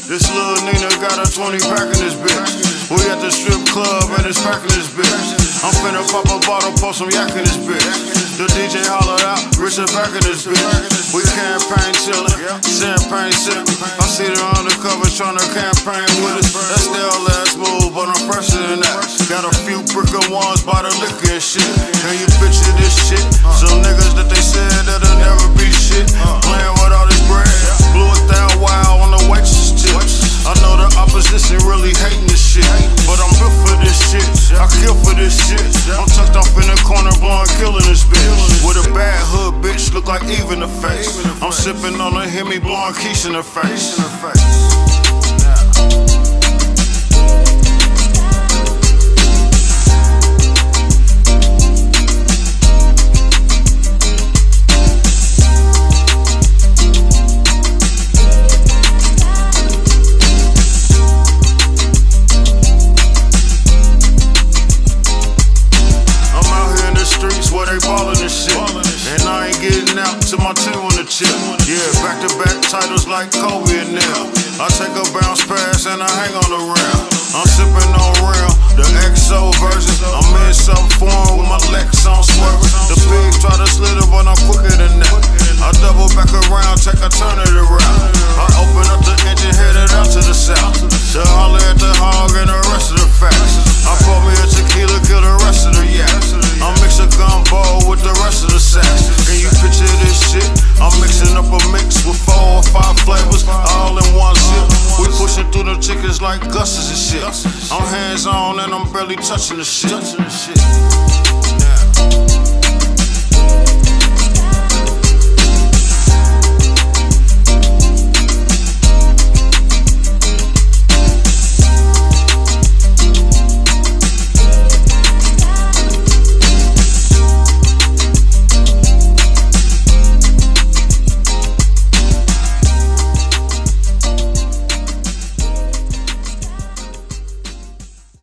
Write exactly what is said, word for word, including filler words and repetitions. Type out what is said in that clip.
This little Nina got a twenty pack in this bitch. We at the strip club and it's packing this bitch. I'm finna pop a bottle, pour some yak in this bitch. The D J hollered out, Richard back in this bitch. We campaign chillin', champagne sippin'. I see the undercover tryna campaign with us. That's still last move, but I'm fresher than that. Got a few bricker ones by the liquor and shit. Can you picture this shit? Some niggas that they said that'll never be shit. Playin' with all this bread, blew it down wild on the waitress tips. I know the opposition really hating this shit, but I'm built for this shit. I kill for this shit. I'm tucked off in the corner, blowing, killing this bitch. With a bad hood bitch, look like Eve in the face. I'm sipping on a Hemi, blowing Keisha in the face. And I ain't getting out till my team on the chip. Yeah, back to back titles like Kobe and them. I take a bounce pass and I hang on the rim. I'm sipping on real, the X O version. I'm in some form with my Lex on swerving. The pigs try to slit it, but I'm quicker than that. I double back around, take a turn of the route. I open up the engine, headed out to the south. To holler at the hog and the rest of the facts. I pour me a tequila, kill the rest of the yak. I mix a gumbo with the rest of the sacks. Can you picture this shit? I'm mixing up a mix with four or five flavors, all in one sip. We pushing through the chickens like Gus's and shit. I'm hands on and I'm barely touching the shit.